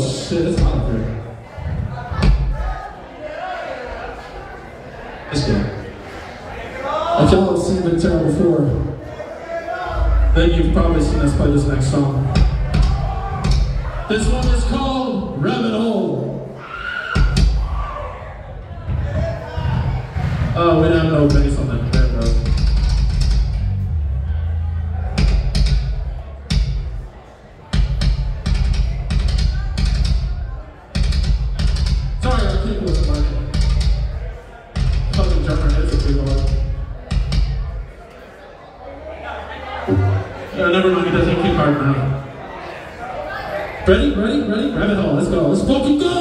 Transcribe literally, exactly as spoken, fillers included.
shit, it's hot up here. Let's go. If y'all have seen Victera before, then you've probably seen us play this next song. This one is called Rabbit Hole. Oh, we don't have no bass on that band, bro. Sorry, our keyboard wasn't working. Fucking drummer hits a keyboard. Yeah, never mind, it doesn't keep hard now. Ready, ready, ready? Rabbit hole, let's go. Let's fucking go!